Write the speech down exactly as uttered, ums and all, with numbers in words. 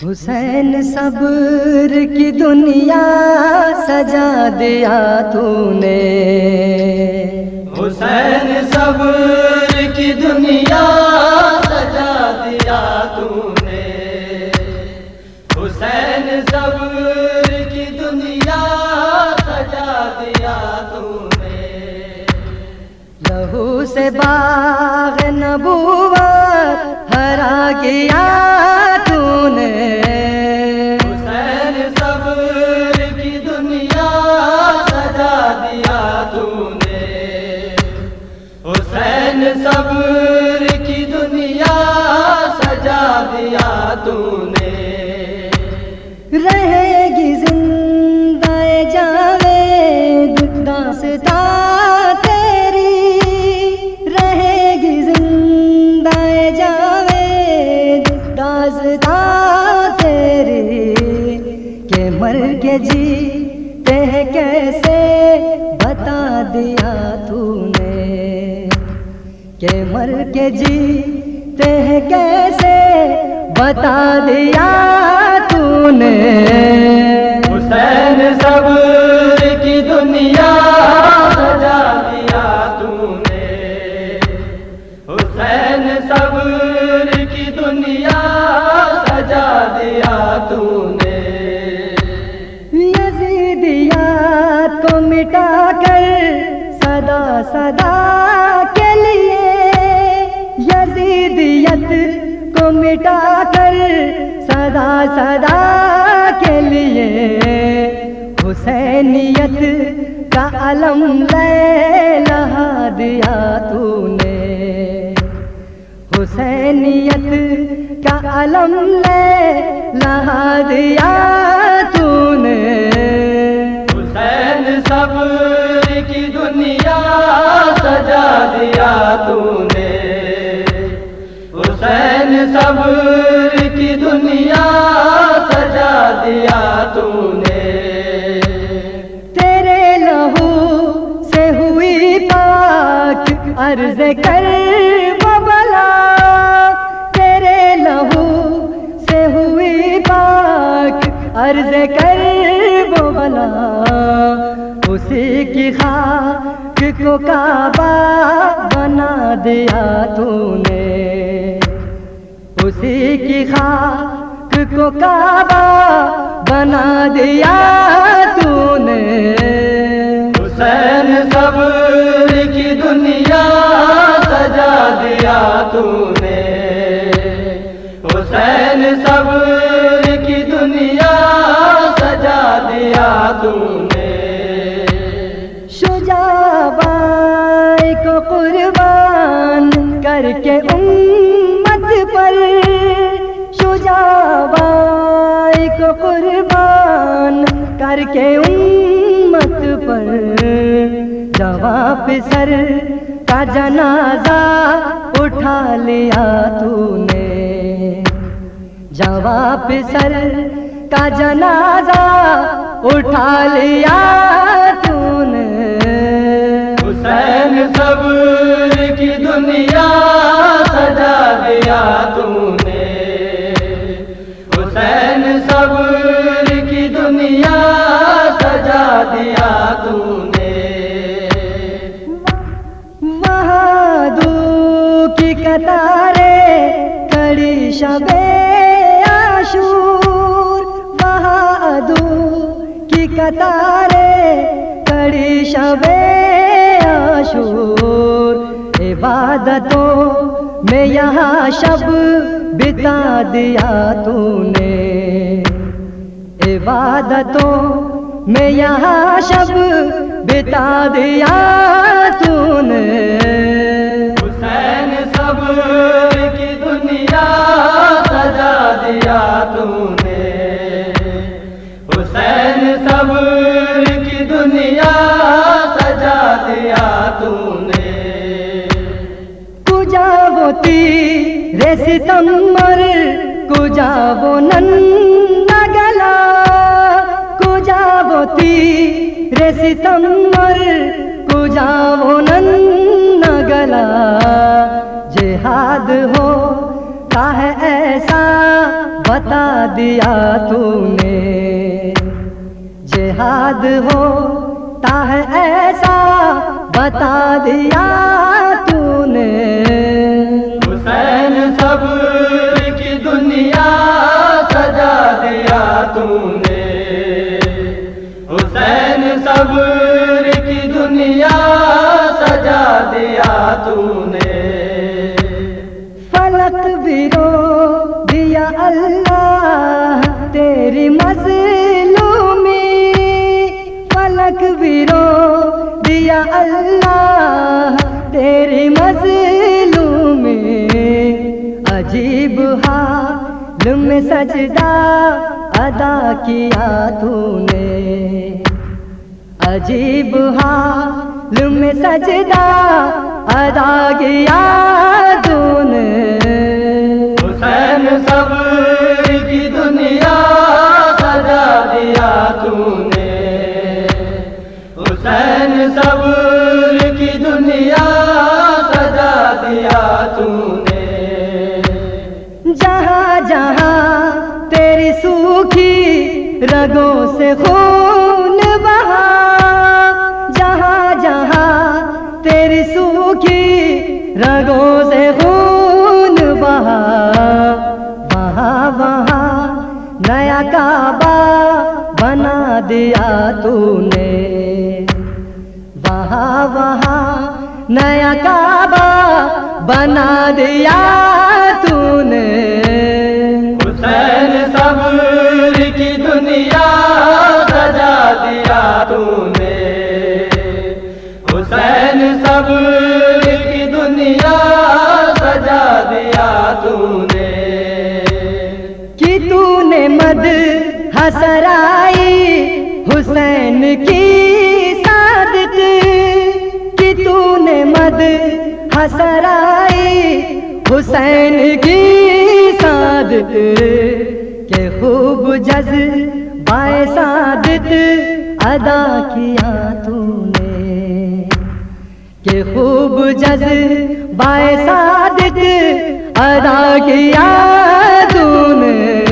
हुसैन सब्र की दुनिया सजा दिया तूने, हुसैन सब्र की दुनिया सजा दिया तूने, हुसैन सब्र की दुनिया सजा दिया तूने। लहू से बाग़ नबूवत हरा किया तूने, हुसैन सब्र की दुनिया सजा दिया तूने, हुसैन सब्र की दुनिया सजा दिया तूने। रहेगी जिंदा जावेद दास्तां तेरी, रहेगी जिंदा जावेद दास्तां तेरी, के मर के जीते हैं कैसे बता दिया तूने, के मर के जीते हैं कैसे बता दिया तूने। हुसैन सब्र की दुनिया सजा दिया तूने, हुसैन सब्र की दुनिया सजा दिया तूने। यजीदियत को मिटा कर सदा सदा के लिए, यजीदियत को मिटा कर सदा सदा के लिए, हुसैनियत का अलम लहरा दिया तूने, हुसैनियत का अलम लहरा दिया तूने। हुसैन सब्र की दुनिया सजा दिया तूने, हुसैन सब्र की दुनिया सजा दिया तूने। तेरे लहू से हुई पाक अर्ज़ कर वो भला, तेरे लहू से हुई पाक अर्ज़ कर वो भला, उसी की खाक को काबा बना दिया तूने, उसी की खाक को काबा बना दिया तूने। हुसैन सब्र की दुनिया सजा दिया तूने, हुसैन सब्र की दुनिया सजा दिया तूने। शुजाबाई को कुर्बान करके उम्मत पर, शुजाबाई को कुर्बान करके उम्मत पर, जवाब सर का जनाजा उठा लिया तूने, जवाब सर का जनाजा उठा लिया तूने। हुसैन सब्र की दुनिया सजा दिया तूने, हुसैन सब्र की दुनिया सजा दिया तूने। वहादू की कतारें कड़ी शबे आशूर, वहादू की कतारें कड़ी शबे आशूर, इबादतों में यहाँ शब बिता दिया तूने, इबादतों में यहाँ शब बिता दिया तूने। हुसैन सब्र की दुनिया सजा दिया तूने, हुसैन सब्र की दुनिया सजा दिया तूने। कुजा वो तीरे सितम्बर, कुजा वो नन्ना गला, कुजा वो तीरे सितम्बर, कुजा वो नन्ना गला, जिहाद हो का है ऐसा बता दिया तूने। जिहाद होता है ऐसा बता दिया तूने। हुसैन सब्र की दुनिया सजा दिया तूने। हुसैन सब्र की दुनिया सजा दिया तूने। फलक भी रो दिया अल्लाह तेरी मज़लूमी। फलक भी रो दिया अल्लाह तेरी मज़लूमी। अजीब हाल में सजदा अदा किया तूने। अजीब हाल में सजदा अदा किया तूने। हुसैन सब्र की दुनिया सजा दिया तूने। हुसैन सब्र की दुनिया सजा दिया तूने। जहाँ जहाँ तेरी सूखी रगों से खून बहा। जहाँ जहाँ तेरी सूखी रगों से खून बहा। वहाँ वहाँ नया काबा बना दिया तूने। वहाँ वहाँ नया काबा बना दिया तूने। हुसैन सब्र की दुनिया सजा दिया तूने। हुसैन सब्र की दुनिया सजा दिया तूने। कि तूने मद हसराई हुसैन की सादत। कि तूने मद हसराई हुसैन की सादत। के खूब जज़्बाए सादत अदा किया तूने। के खूब जज़्बाए सादत अदा किया तूने।